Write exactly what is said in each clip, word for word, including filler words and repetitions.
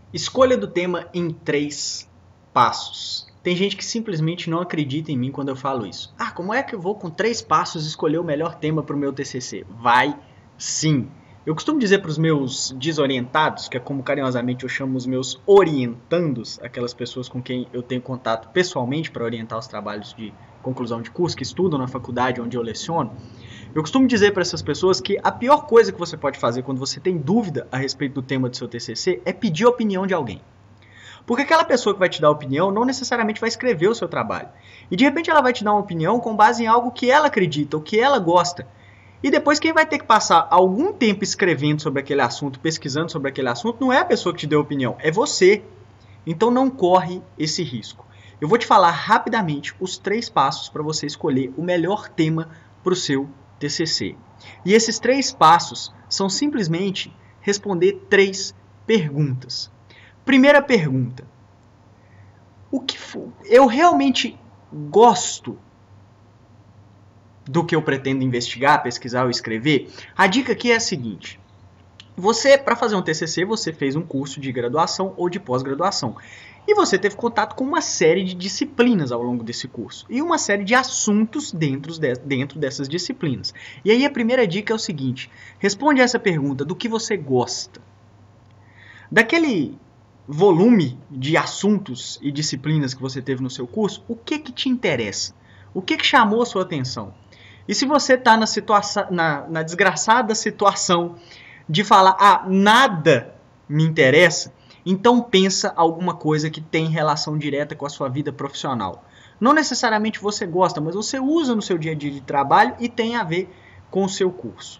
Escolha do tema em três passos. Tem gente que simplesmente não acredita em mim quando eu falo isso. Ah, como é que eu vou com três passos escolher o melhor tema para o meu T C C? Vai sim. Eu costumo dizer para os meus desorientados, que é como carinhosamente eu chamo os meus orientandos, aquelas pessoas com quem eu tenho contato pessoalmente para orientar os trabalhos de conclusão de curso, que estudam na faculdade onde eu leciono. Eu costumo dizer para essas pessoas que a pior coisa que você pode fazer quando você tem dúvida a respeito do tema do seu T C C é pedir a opinião de alguém. Porque aquela pessoa que vai te dar a opinião não necessariamente vai escrever o seu trabalho. E de repente ela vai te dar uma opinião com base em algo que ela acredita, o que ela gosta. E depois quem vai ter que passar algum tempo escrevendo sobre aquele assunto, pesquisando sobre aquele assunto, não é a pessoa que te deu a opinião, é você. Então não corre esse risco. Eu vou te falar rapidamente os três passos para você escolher o melhor tema para o seu T C C. E esses três passos são simplesmente responder três perguntas. Primeira pergunta: o que for? Eu realmente gosto do que eu pretendo investigar, pesquisar ou escrever? A dica aqui é a seguinte: você, para fazer um T C C, você fez um curso de graduação ou de pós-graduação. E você teve contato com uma série de disciplinas ao longo desse curso. E uma série de assuntos dentro, de, dentro dessas disciplinas. E aí a primeira dica é o seguinte: responde essa pergunta: do que você gosta? Daquele volume de assuntos e disciplinas que você teve no seu curso, o que que te interessa? O que que chamou a sua atenção? E se você está na, na, na desgraçada situação de falar, ah, nada me interessa, então pensa alguma coisa que tem relação direta com a sua vida profissional. Não necessariamente você gosta, mas você usa no seu dia a dia de trabalho e tem a ver com o seu curso.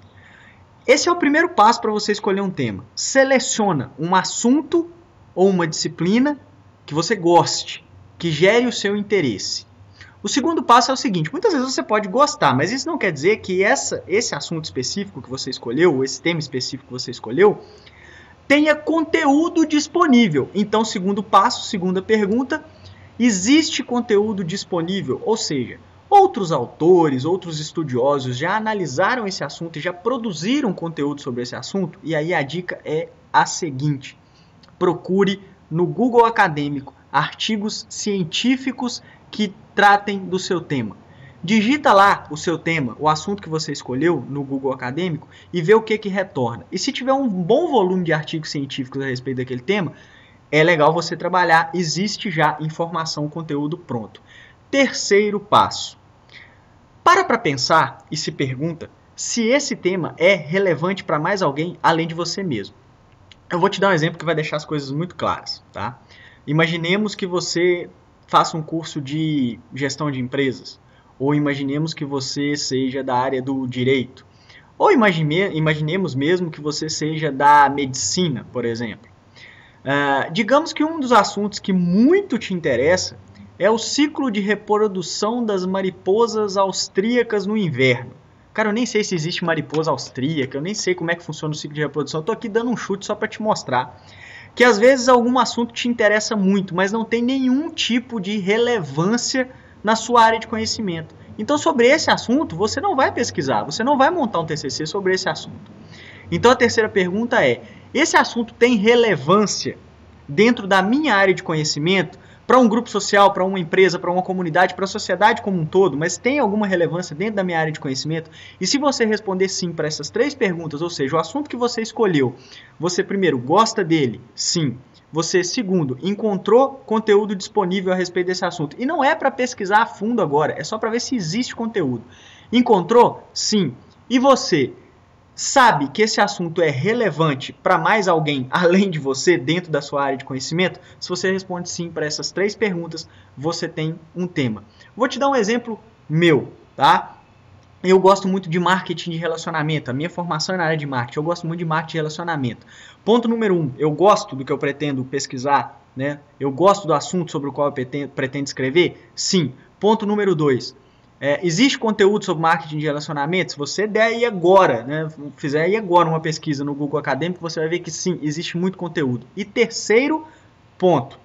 Esse é o primeiro passo para você escolher um tema. Seleciona um assunto ou uma disciplina que você goste, que gere o seu interesse. O segundo passo é o seguinte: muitas vezes você pode gostar, mas isso não quer dizer que essa, esse assunto específico que você escolheu, ou esse tema específico que você escolheu, tenha conteúdo disponível. Então, segundo passo, segunda pergunta: existe conteúdo disponível? Ou seja, outros autores, outros estudiosos já analisaram esse assunto e já produziram conteúdo sobre esse assunto? E aí a dica é a seguinte: procure no Google Acadêmico artigos científicos que tratem do seu tema. Digita lá o seu tema, o assunto que você escolheu no Google Acadêmico e vê o que que retorna. E se tiver um bom volume de artigos científicos a respeito daquele tema, é legal você trabalhar, existe já informação, conteúdo pronto. Terceiro passo: para para pensar e se pergunta se esse tema é relevante para mais alguém além de você mesmo. Eu vou te dar um exemplo que vai deixar as coisas muito claras, tá? Imaginemos que você faça um curso de gestão de empresas, ou imaginemos que você seja da área do direito, ou imagine, imaginemos mesmo que você seja da medicina, por exemplo. Uh, digamos que um dos assuntos que muito te interessa é o ciclo de reprodução das mariposas austríacas no inverno. Cara, eu nem sei se existe mariposa austríaca, eu nem sei como é que funciona o ciclo de reprodução, eu tô aqui dando um chute só para te mostrar que às vezes algum assunto te interessa muito, mas não tem nenhum tipo de relevância na sua área de conhecimento. Então, sobre esse assunto, você não vai pesquisar, você não vai montar um T C C sobre esse assunto. Então, a terceira pergunta é: esse assunto tem relevância dentro da minha área de conhecimento para um grupo social, para uma empresa, para uma comunidade, para a sociedade como um todo, mas tem alguma relevância dentro da minha área de conhecimento? E se você responder sim para essas três perguntas, ou seja, o assunto que você escolheu, você primeiro gosta dele? Sim. Você, segundo, encontrou conteúdo disponível a respeito desse assunto. E não é para pesquisar a fundo agora, é só para ver se existe conteúdo. Encontrou? Sim. E você sabe que esse assunto é relevante para mais alguém além de você dentro da sua área de conhecimento? Se você responde sim para essas três perguntas, você tem um tema. Vou te dar um exemplo meu, tá? Eu gosto muito de marketing de relacionamento. A minha formação é na área de marketing. Eu gosto muito de marketing de relacionamento. Ponto número um: eu gosto do que eu pretendo pesquisar, né? Eu gosto do assunto sobre o qual eu pretendo, pretendo escrever? Sim. Ponto número dois: É, existe conteúdo sobre marketing de relacionamento? Se você der aí agora, né, fizer aí agora uma pesquisa no Google Acadêmico, você vai ver que sim, existe muito conteúdo. E terceiro ponto: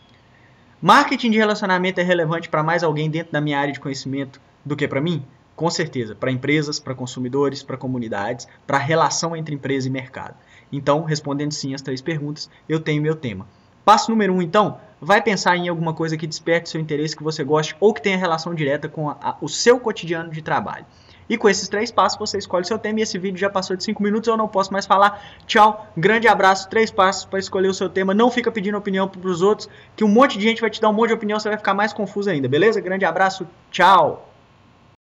marketing de relacionamento é relevante para mais alguém dentro da minha área de conhecimento do que para mim? Com certeza, para empresas, para consumidores, para comunidades, para a relação entre empresa e mercado. Então, respondendo sim às três perguntas, eu tenho meu tema. Passo número um, então, vai pensar em alguma coisa que desperte seu interesse, que você goste ou que tenha relação direta com a, a, o seu cotidiano de trabalho. E com esses três passos você escolhe seu tema e esse vídeo já passou de cinco minutos, eu não posso mais falar. Tchau, grande abraço, três passos para escolher o seu tema. Não fica pedindo opinião para os outros, que um monte de gente vai te dar um monte de opinião, você vai ficar mais confuso ainda, beleza? Grande abraço, tchau!